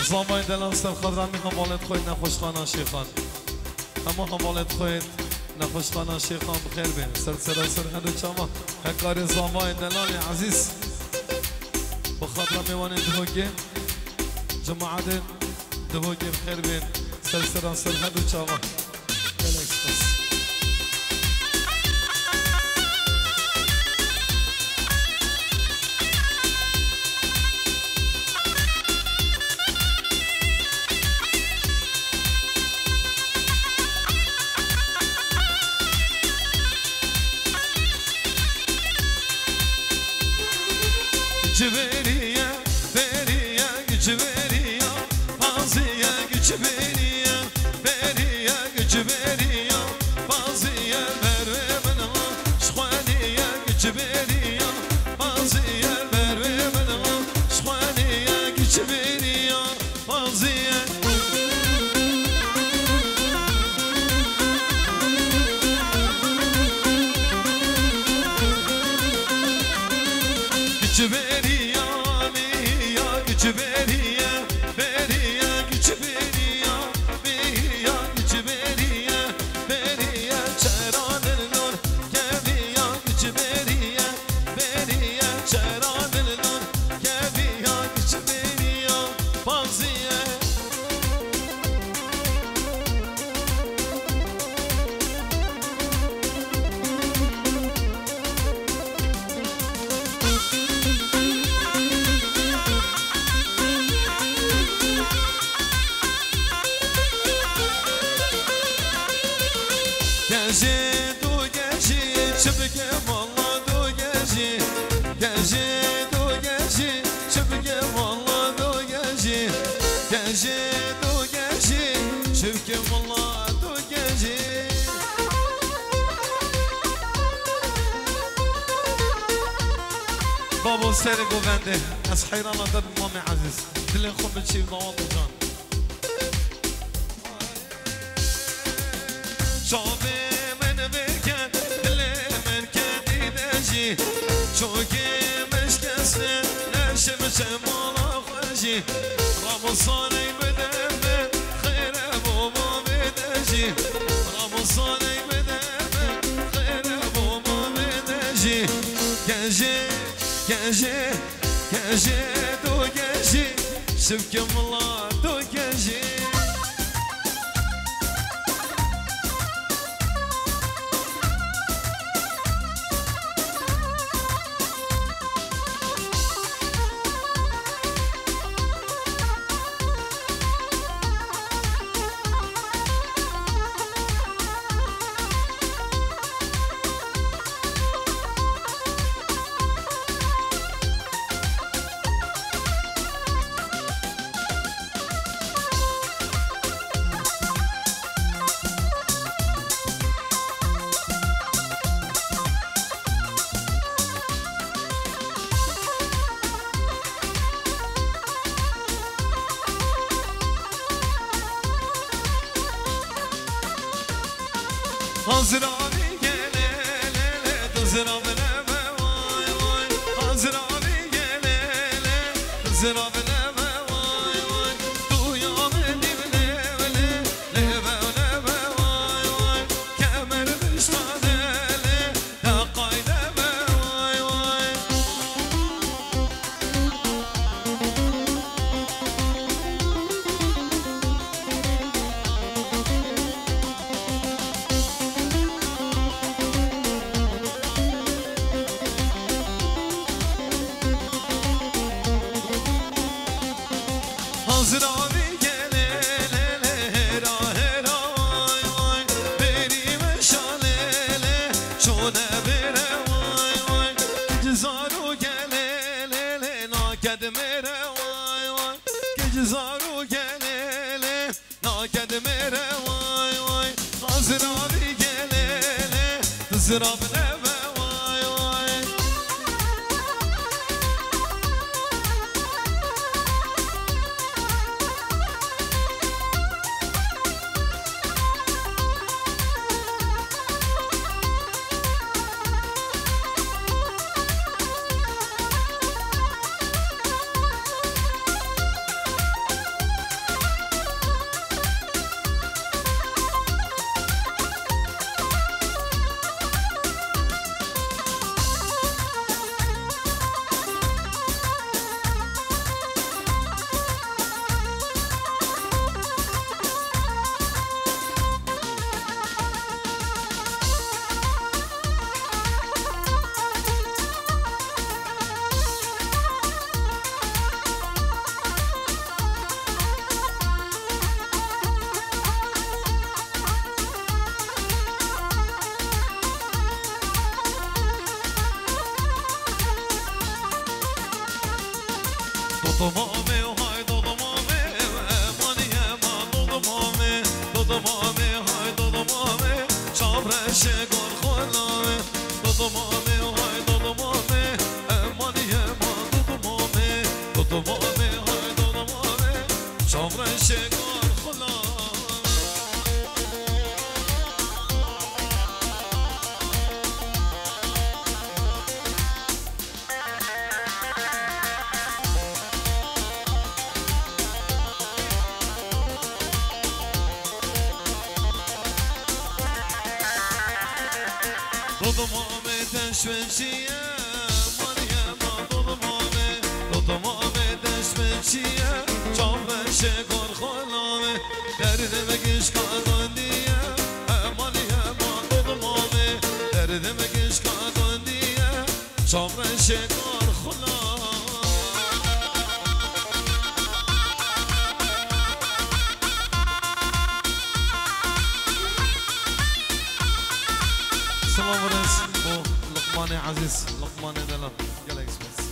زمان دلان سر خضران میخوام والد خواهید نخوش خانه شیخان اما هم والد خواهید نخوش خانه شیخان بخیر بین سر هدو چما هکار زمان دلان عزیز بخاطر میوان دهوگی جماعت دهوگی بخیر بین سر هدو چما Gücüveriye, veriye, gücüveriye, bazıya gücüveriye, veriye, gücüveriye, bazıya verve bana, şuaniye gücüveriye, bazıya verve bana, şuaniye gücüveriye, bazıya. Gücüveriye, gücüveriye, veriye, gücüveriye, veriye, gücüveriye, veriye, çeranın nur, geviye, gücüveriye, veriye, çeranın nur, geviye, gücüveriye, bazıya. Gezi du gezi çıpke valla du gezi Gezi du gezi çıpke valla du gezi Gezi du gezi çıpke valla du gezi بابا سر گوونده از حیران دب مام عزیز دل خوب بچی دوام جان Şabe men verken dile merken dideci Çoki meşkesi neşem şemala khaji Ramazan'ı bedeme khayre baba bedeci Ramazan'ı bedeme khayre baba bedeci Gece gece gece do gece Sevkim Allah do gece Hazrani gele lele tızrab leme vay vay Hazrani gele lele tızrab leme vay vay Duyam edim levle leve leve vay vay Kemer düşmanele ya kaydeme vay vay Hazrani gele lele hera hera vay vay Benim eşalele şone bere vay vay Gecezaru gele lele naked mere vay vay Gecezaru gele lele naked mere vay vay Hazrani gele lele tızrab leve vay vay مامي وهاي دود مامي ماني ما دود مامي دود مامي هاي دود مامي شابر شگار خلامي دود مامي وهاي دود مامي ماني ما دود مامي دود مامي هاي دود مامي شابر شگار خلامي ضمامي تشوشية مريم ضمامي ضمامي تشوشية شوف شكر خلامي درد مكش كادوندية مريم ضمامي درد مكش كادوندية شوف شكر خلامي سلام ورس بو لقماني عزيز لقماني دلال يلا اكسبرس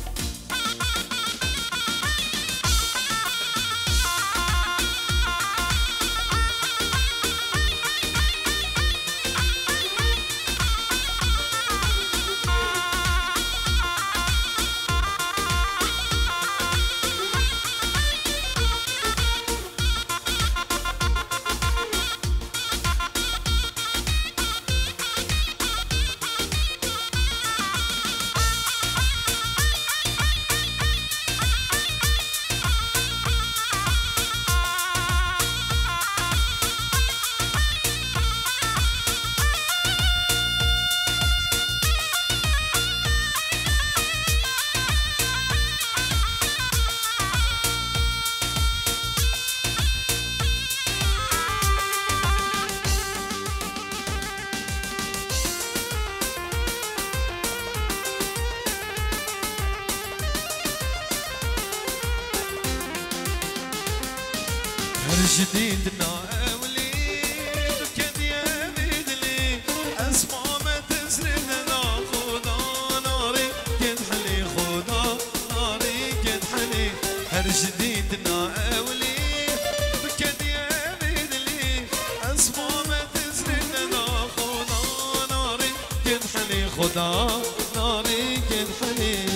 جديدنا وليد كديا بيدلي اسمع ما تسردنا خدا ناري كنحلي خدا ناري كنحلي هر جديدنا وليد كديا بيدلي اسمع ما تسردنا خدا ناري كنحلي خدا ناري كنحلي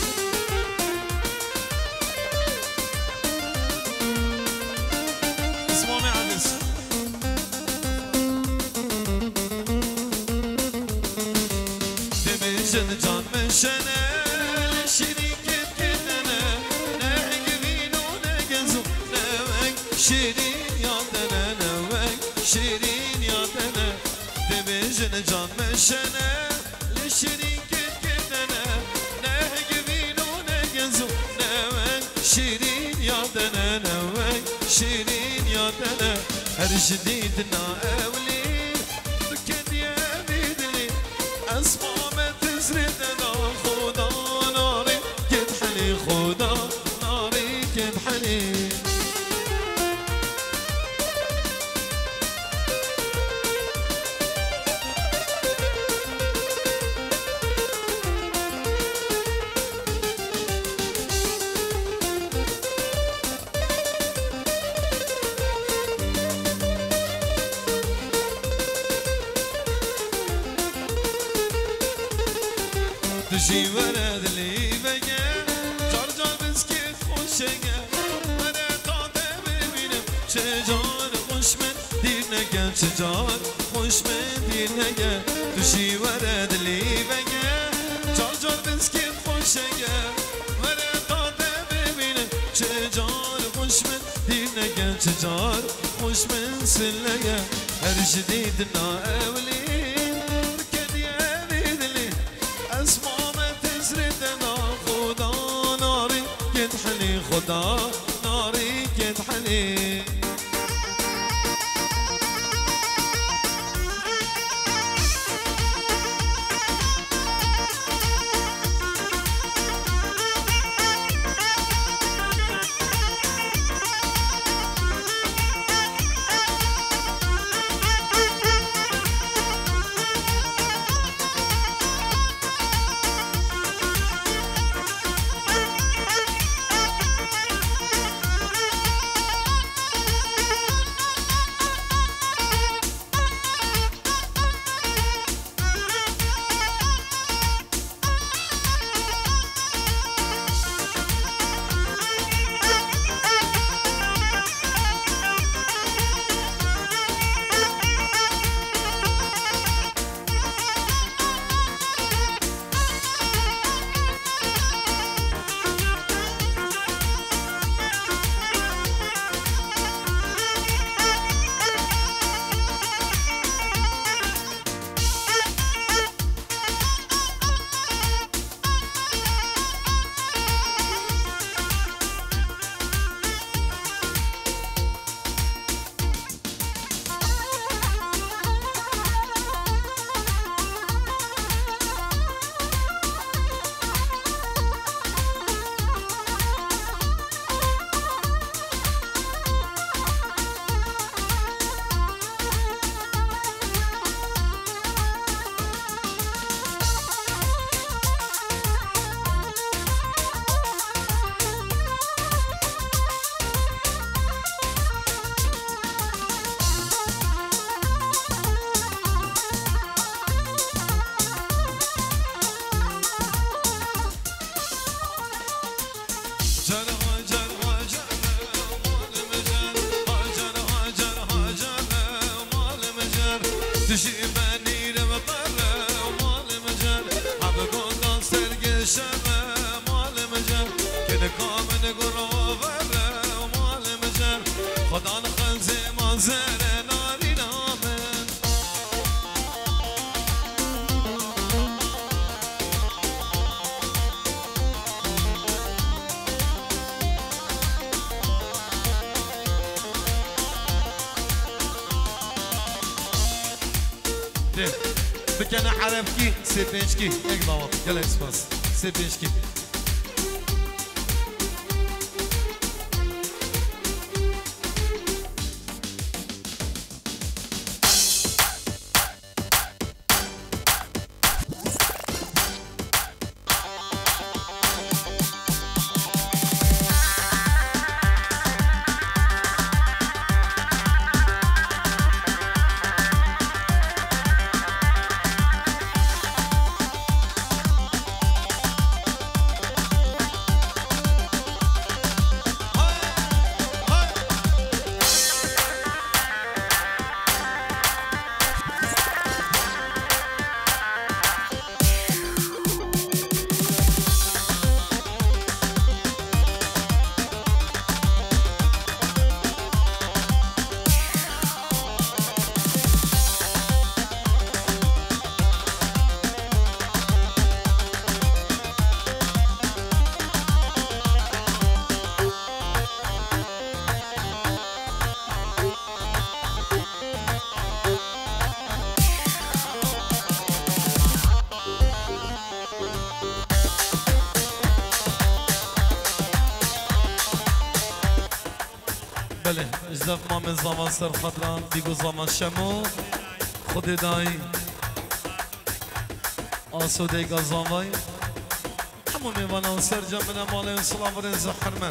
جان مشنا شريكة كدنا نعقبين ونقزو نوك شيرين يا دنا نوك شيرين يا دنا دمجن جان مشنا لشريكة كدنا نعقبين ونقزو نوك شيرين يا دنا نوك شيرين يا دنا هر جديدنا أولي بكد يا بيدلي أسمع تسردنا خدا ناري كنحلي خدا ناري كنحلي تجي ولد اللي بقى جرجر بسكيت خوشقة أنا قاعدة ببينم شجار خوش من دينك شجار خوش من دينك تجي ولد اللي بقى جرجر بسكيت خوشقة أنا قاعدة ببينم شجار خوش من دينك شجار خوش من سلقة هر جديدنا أولين بكد يا بيدلي اسمع تسردنا خدا ناري كنحلي خدا ناري كنحلي تجيبني لمقرة ومال مجال عبقون دان سرقي شمة مال مجال كده كامل قروفة ومال مجال خدان خلزي منزل ناري نامن بكنا عربكي سيبينشكي اك ضوط يلا اسباس سيبينشكي بله اجدف ما من زمان سر خطران دیگو زمان شمو خود دایی آسوده ایگا زانوای همون میوانان سر جمعنا ماله سلام و رنز حرمت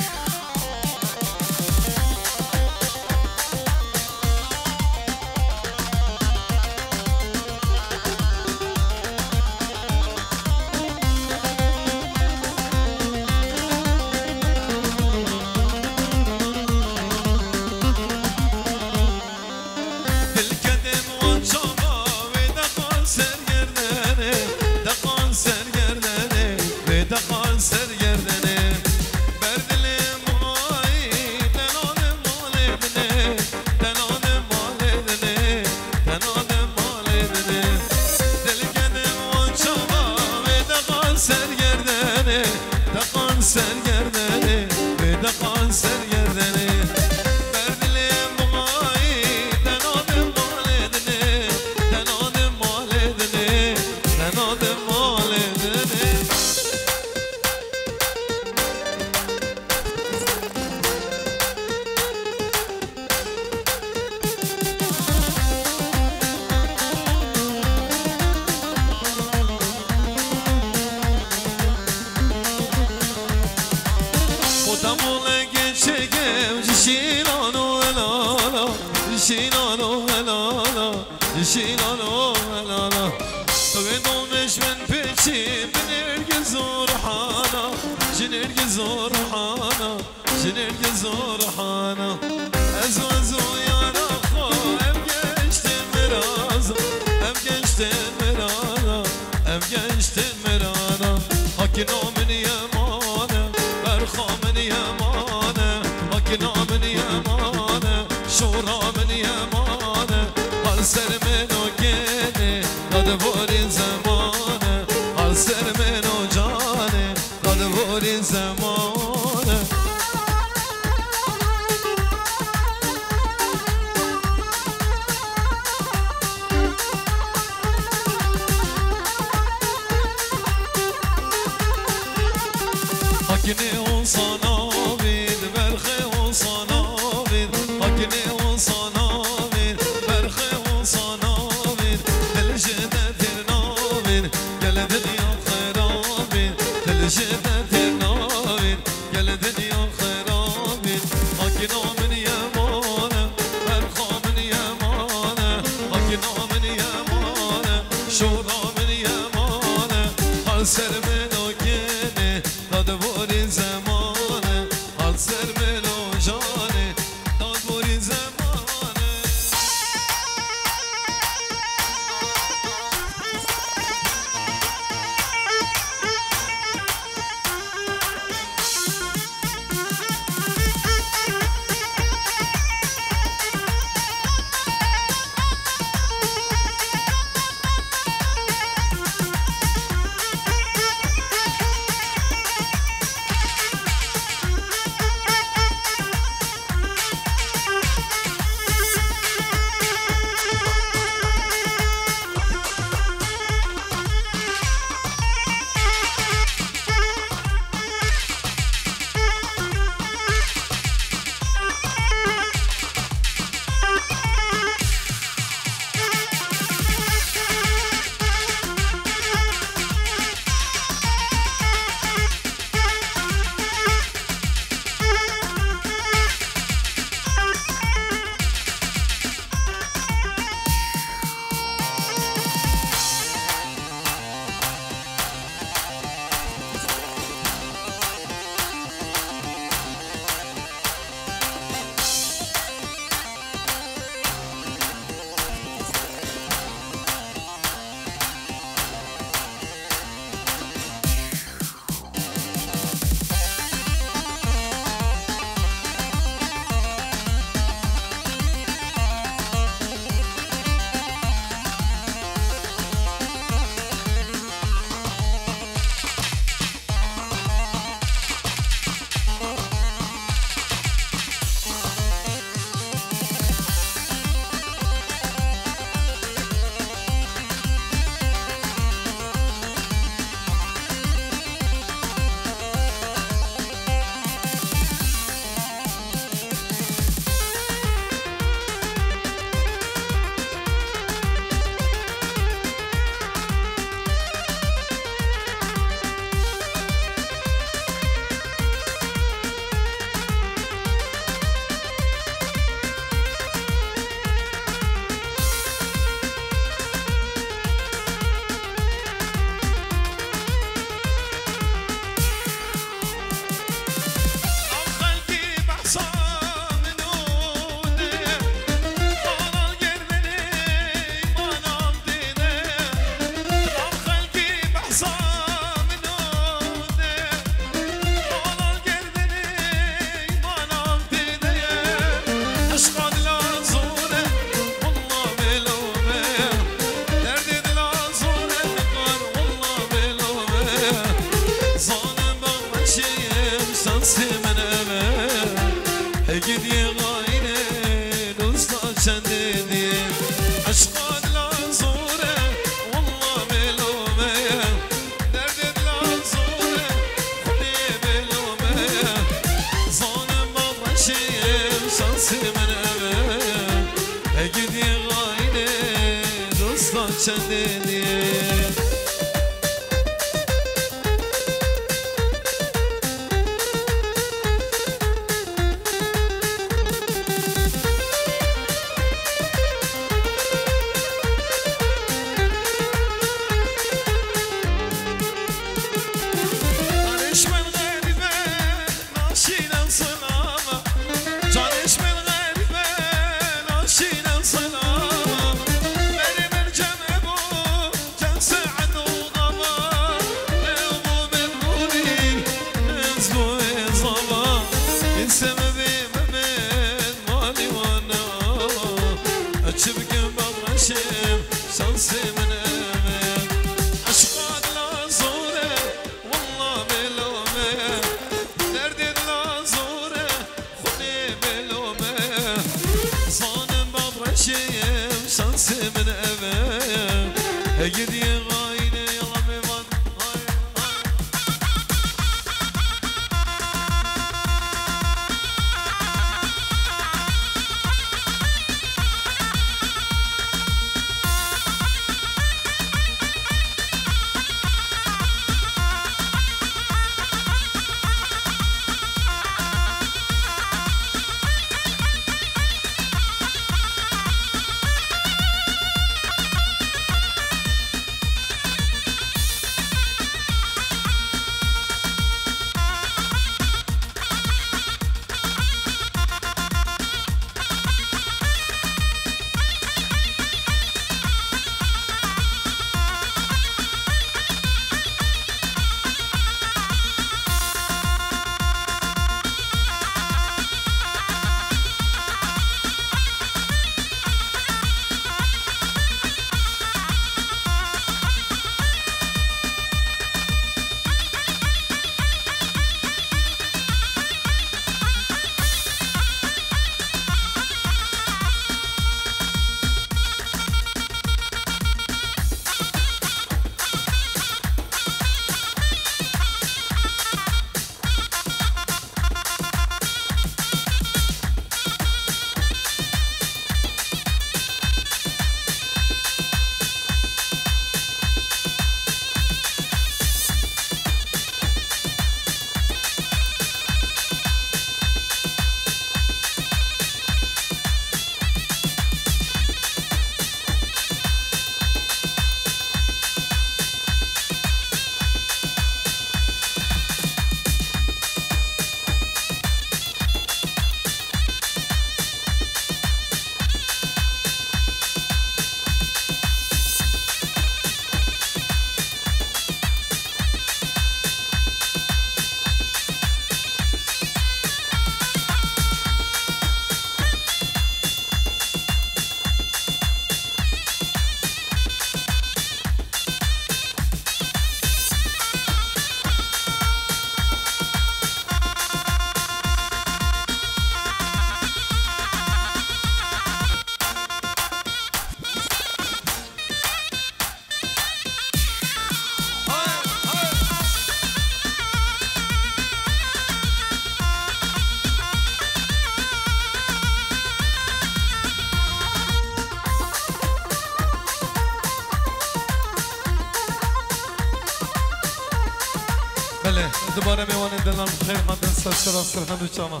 دوباره میوان دلان خیر من دست سر سرخند و چاما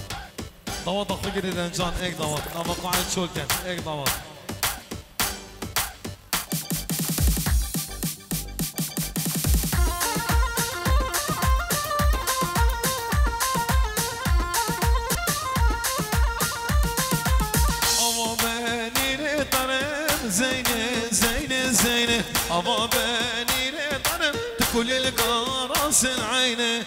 داماد آخو گریدن جان ایک داماد اما قاعد شول کن ایک داماد بابا بني رضا تقول القراص العينه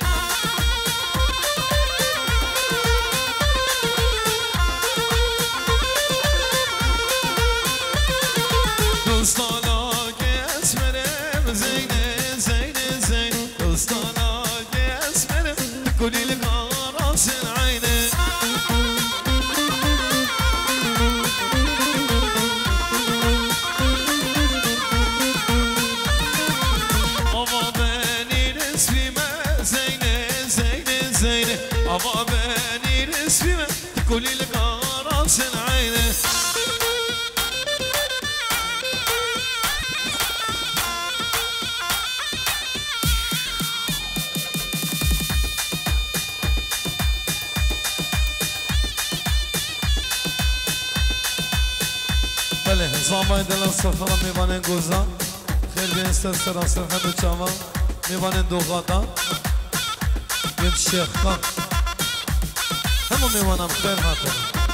دوستانا اسمرم زينه زينه زينه دوستانا اسمرم تقول القراص العينه أبا بني رسمي تقولي لك راس العينة بله زمان دلن سفرا میبانن گوزا خیلی به استر سراسر همه چاما میبانن دوغادا ید شیخ خان همه میوانم خیر خاطر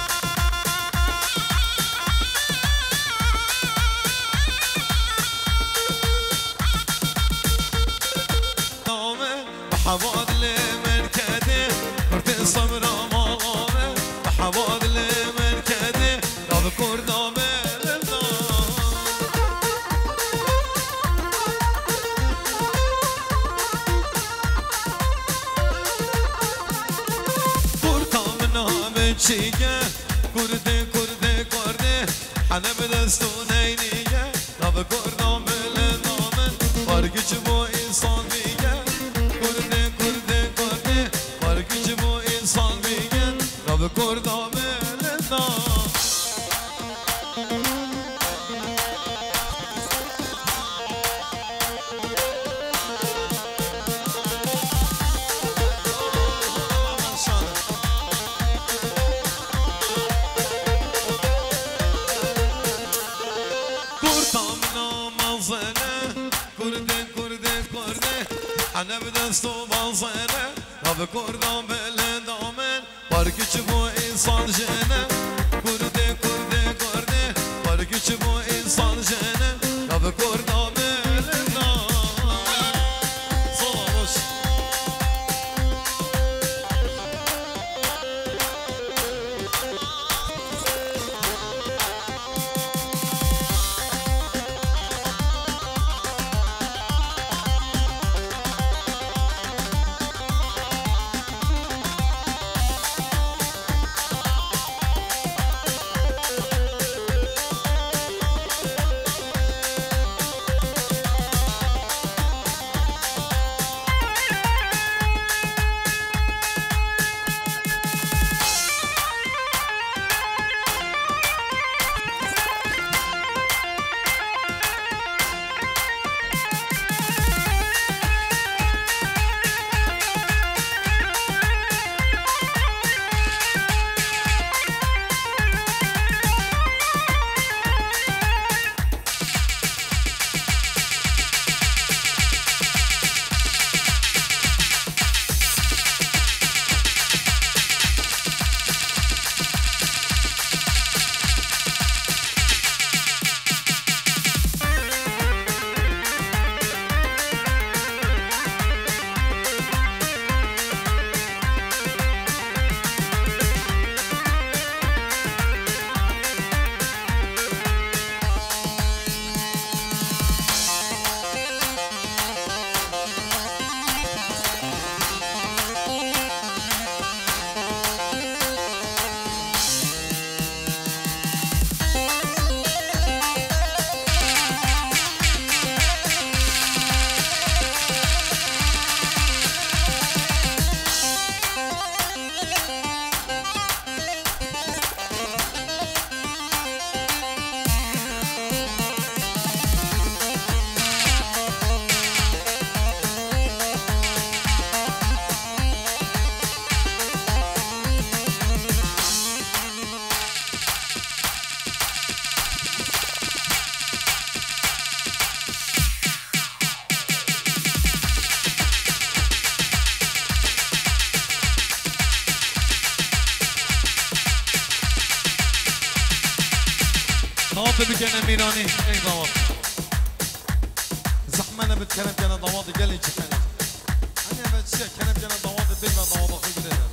نامه بحواد لمركده كرت صبر مامه بحواد لمركده لا بكور نامه چیگه کرده کرده کرده حنه به دستونه نیگه نام کردم بله نامن بارگی چه با انسان میگه کرده کرده کرده بارگی چه با انسان میگه نام کردم بله نام أنا بدست وبنصينه ما بكردم بالدامن باركي شبو إنسان جنة كردي كردي كردي باركي شبو إنسان جنة ما بكردم بالدامن صلاش بکنه میرانی ای بابا زحمة بتكلم جانا ضواضي قال لي جحنا أنا بتشيء كلام جانا ضواضي بين ضواضي خير